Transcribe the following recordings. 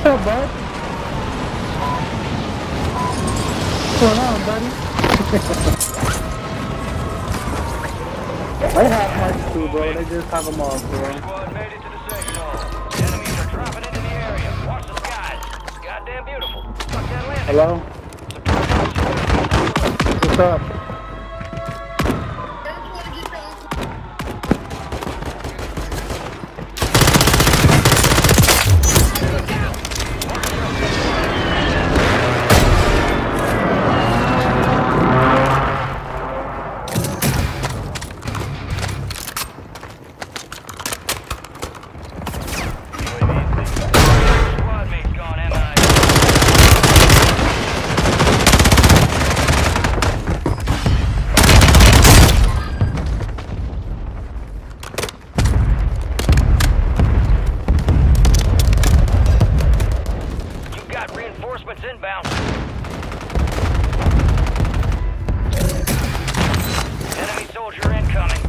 up, bud? What's going on, buddy? They have mics too, bro. They just have them off, bro. Squad made it to the sectional. Enemies are dropping into the area. Watch the skies. It's goddamn beautiful. Fuck that landing. Hello? What's up? Reinforcements inbound. Enemy soldier incoming.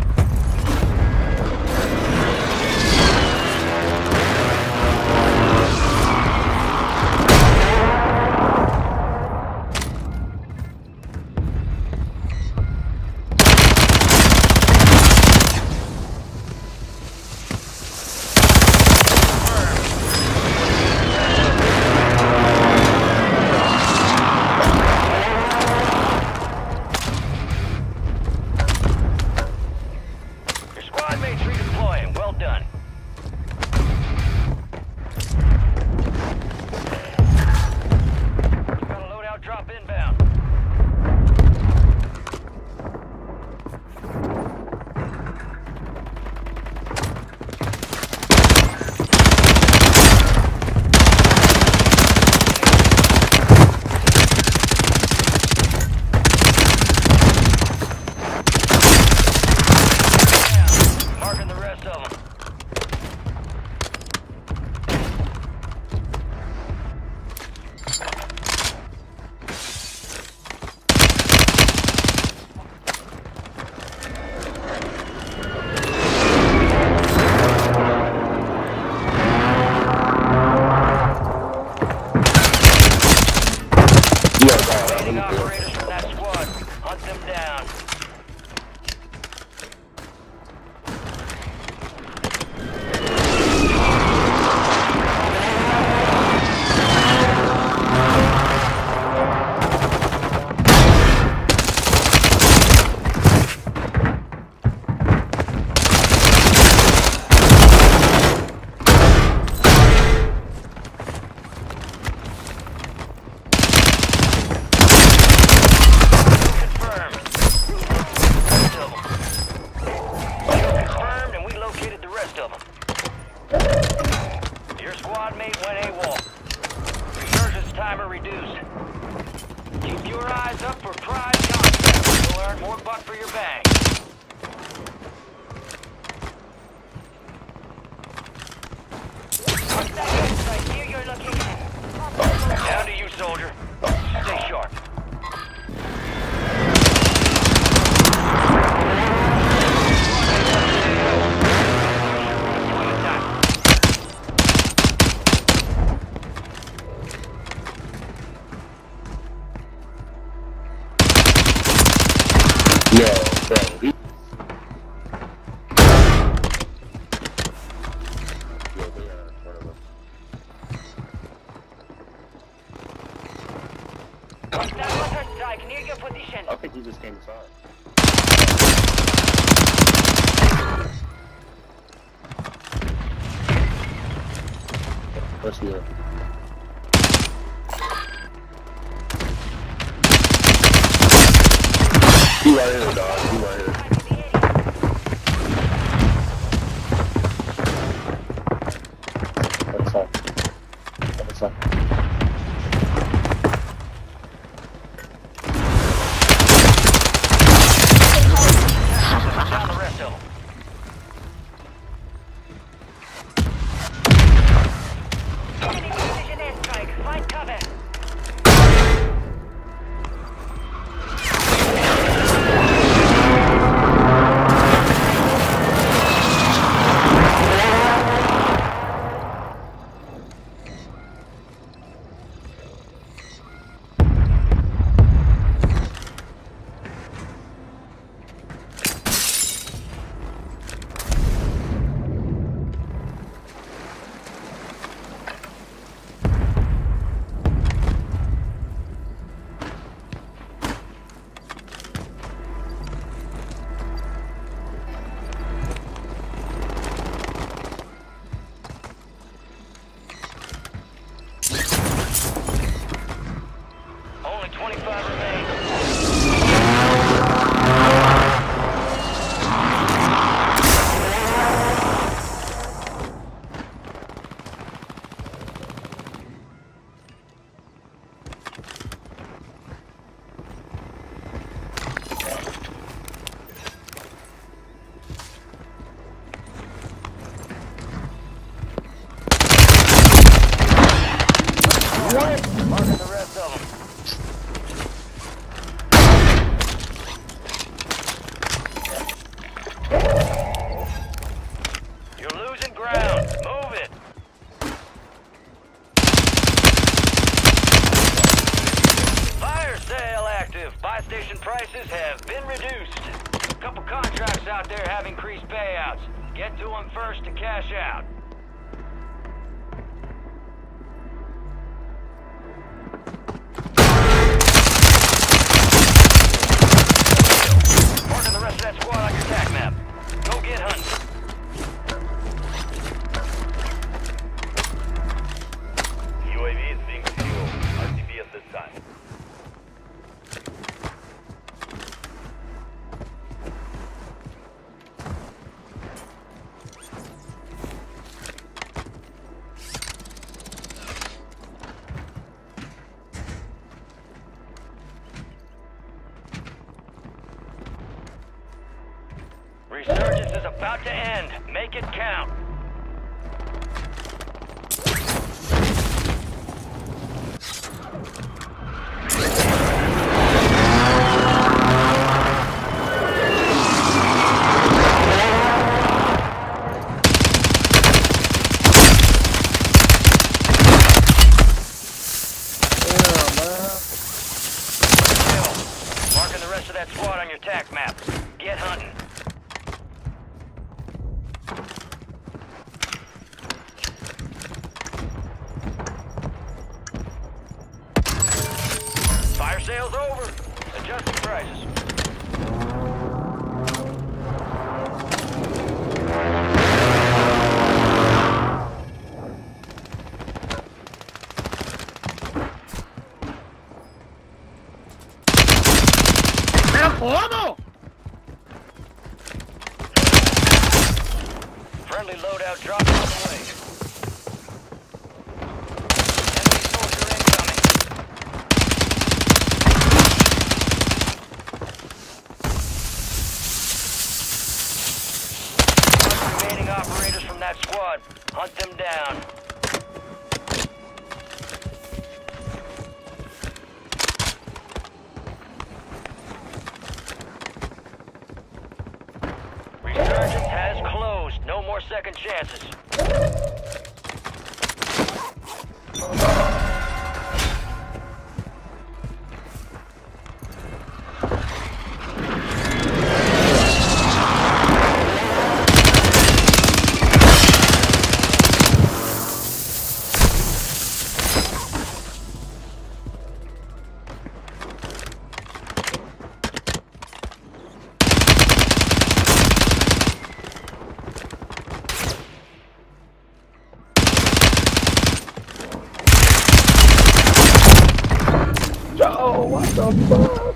Redeploying. Well done. Got a loadout drop inbound. Operators from that squad. Hunt them down. Your squad mate went AWOL. Resurgence timer reduced. Keep your eyes up for prize contracts. You'll earn more buck for your bang. What's that I hear your location. Down to you, soldier. Stay sharp. Yo, bro. Strike near your position. I think he just came inside. Let's see it. He right here, dog. He right here. What's up? What's up? Down the rest of them. Enemy precision airstrike. Find cover. Marking the rest of them. You're losing ground. Move it. Fire sale active. Buy station prices have been reduced. A couple contracts out there have increased payouts. Get to them first to cash out. Marking the rest of that squad on your attack map. Go get hunting. UAV is being fueled. RTB at this time. Resurgence is about to end. Make it count. Marking the rest of that squad on your attack map. Get hunting. Fire sale's over. Adjusting prices. Friendly loadout dropping on the way. Enemy soldier incoming. Remaining operators from that squad. Hunt them down. Resurgence has closed. No more second chances. Oh, what the fuck?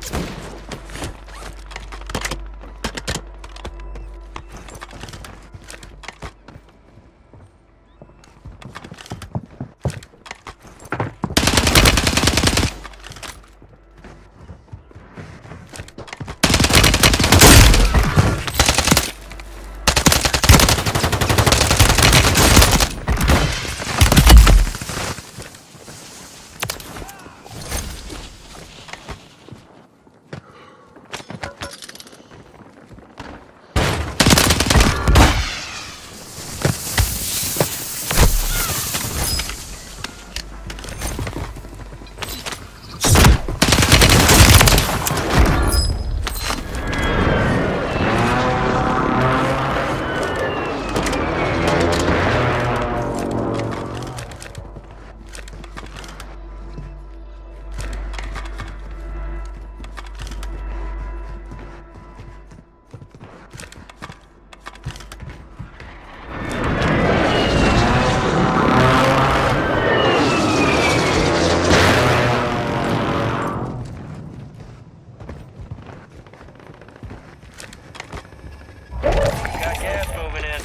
Got gas moving in.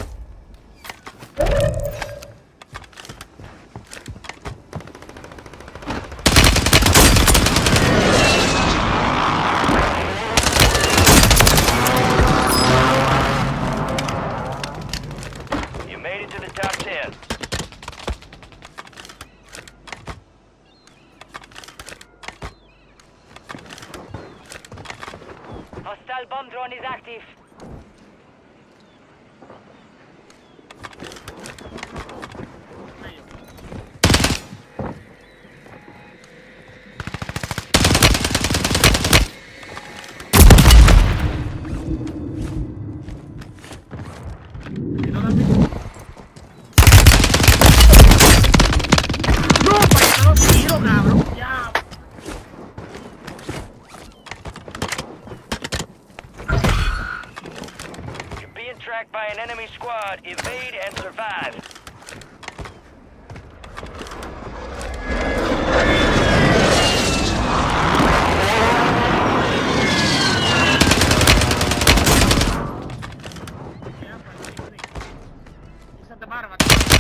You made it to the top 10. zone is active. No, pa' no tiro, cabrón. Ya. You're being tracked by an enemy squad. Evade and survive. Esa te para,